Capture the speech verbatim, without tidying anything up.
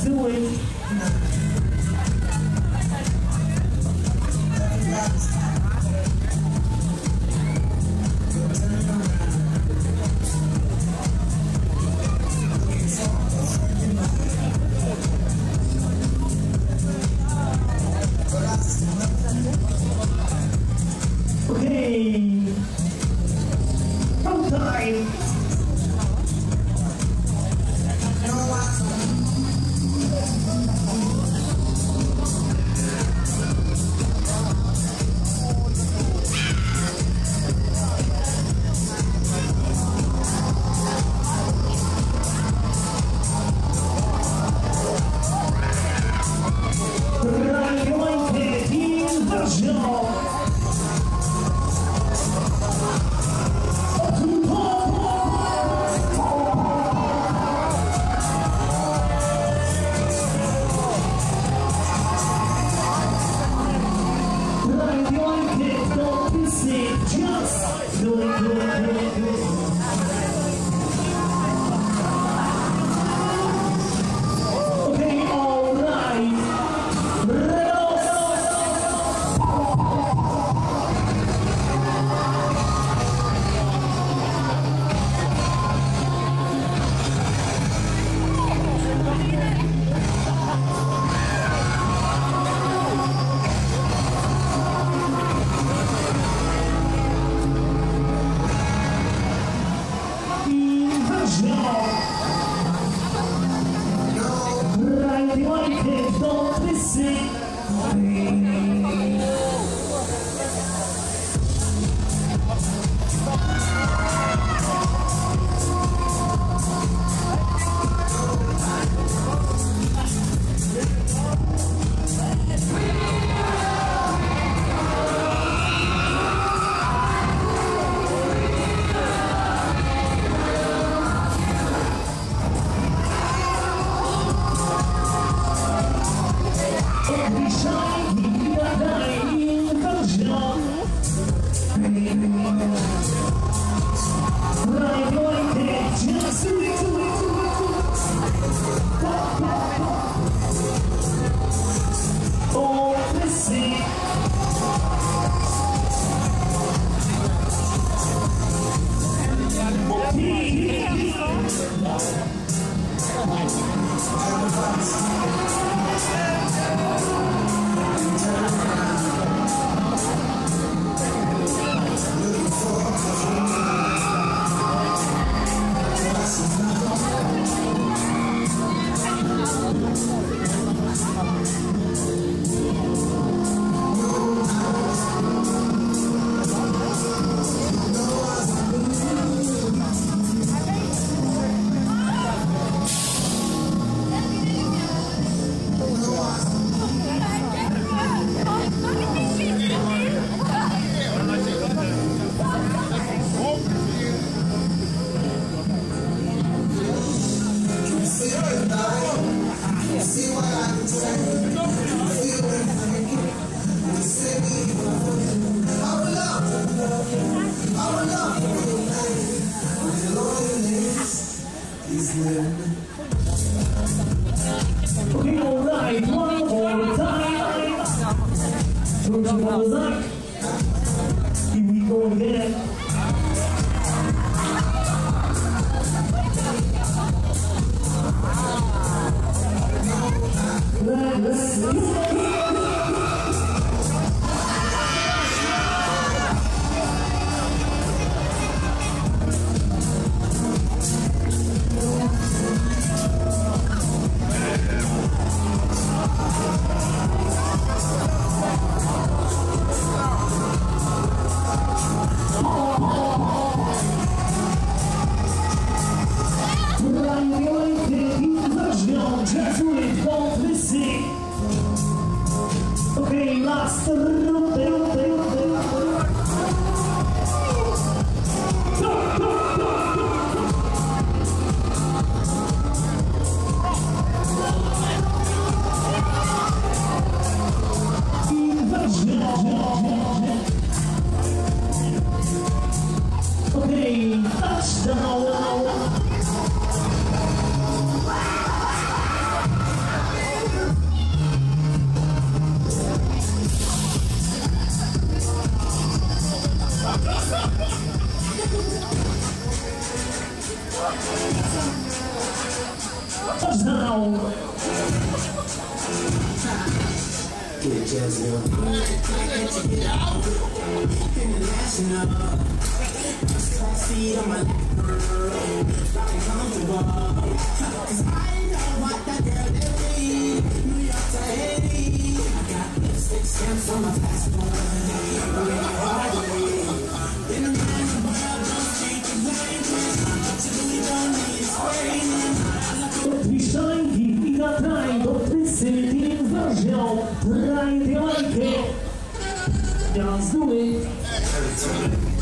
do it. Okay. From time. Okay, alright, one more time. Here we go again. Let's go. Okay, last okay, touchdown. get jazzy on. International. First class seat on my lap, girl. Not comfortable. Cause I know what that girl did me. New York to Haiti. I got lipstick stamps on my passport. In the man's world, don't speak the language. To we don't need explaining. Odwiszajki i na traj, podpisy tym ważnią. Traj, ty lajkę. Ja z dumy.